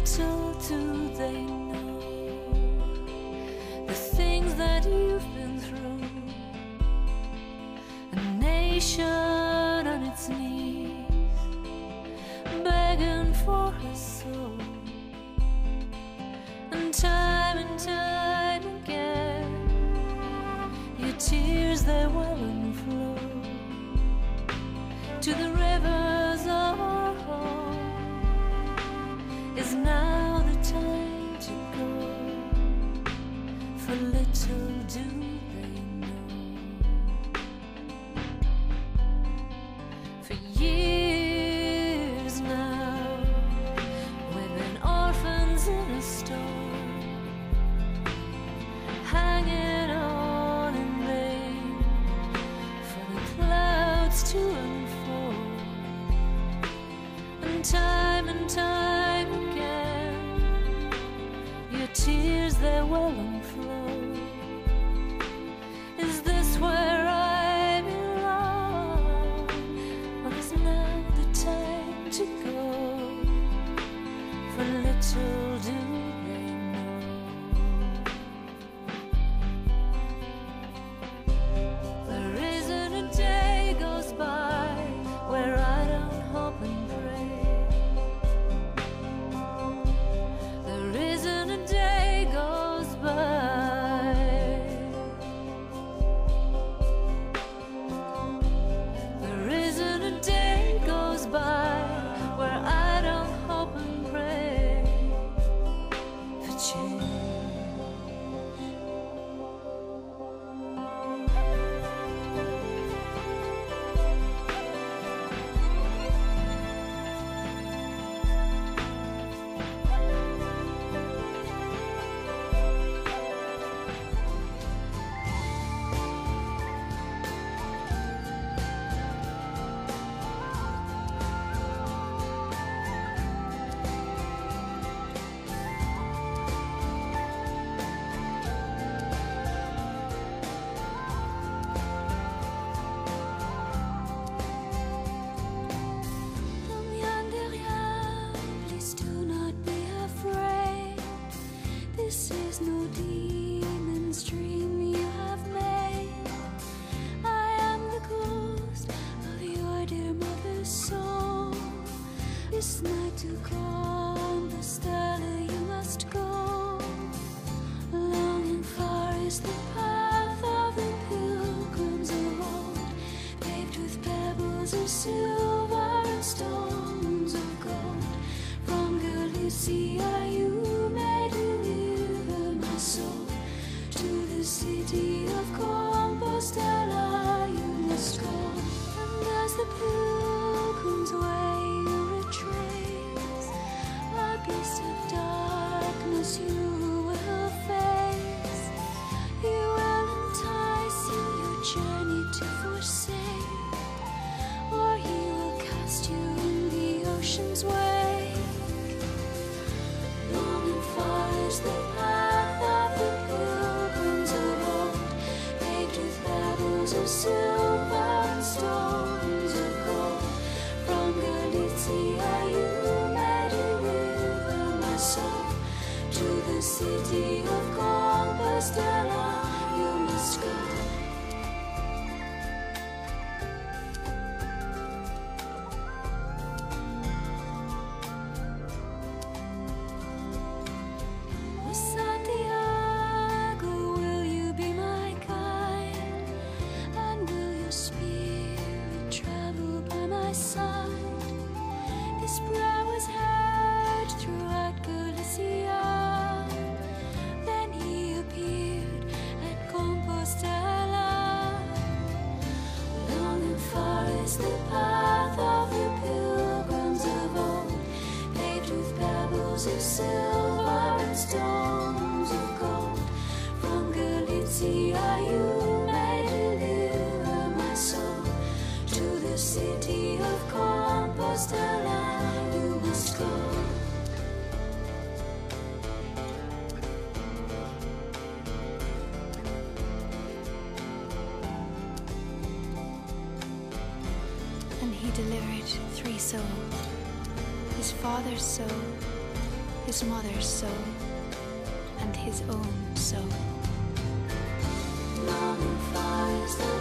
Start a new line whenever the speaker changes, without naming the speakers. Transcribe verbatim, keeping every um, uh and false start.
little do they know the things that you've been through. A nation on its knees, begging for her soul, and time and time again your tears they well and flow to the rivers of our home. Is now the time to go, for little do they know. For years now we've been orphans in a storm, hanging on in vain for the clouds to unfold, and time and time again your tears they well and flow. Is this where I belong, or is now the time to go, for little do they know. There isn't a day goes by where I don't hope and pray. There isn't a day goes by There isn't a day goes by where I don't hope and pray for change. This is no demon's dream you have made. I am the ghost of your dear mother's soul. This night to Compostela you must go. Long and far is the path of the pilgrims of old, paved with pebbles of silver and stones of gold. From Galicia you may deliver my soul, to the city of Compostela you must go. And as the pilgrim's way you retrace, a beast of darkness you will face. He will entice you your journey to forsake, or he will cast you in the ocean's wake. Long and far is the path of the pilgrims of old, paved with pebbles of silver and stones of gold. From Galicia you may deliver my soul, to the city of Compostela you must go. Santiago, will you be my guide, and will your spirit travel by my side? This prayer was heard throughout Galicia. Then he appeared at Compostela. Long and far is the path of the pilgrims of old, paved with pebbles of silver and stones of gold. From Galicia you may deliver my soul, to the city of Compostela you must go.
And he delivered three souls, his father's soul,
his mother's soul and his own soul. Long and far is the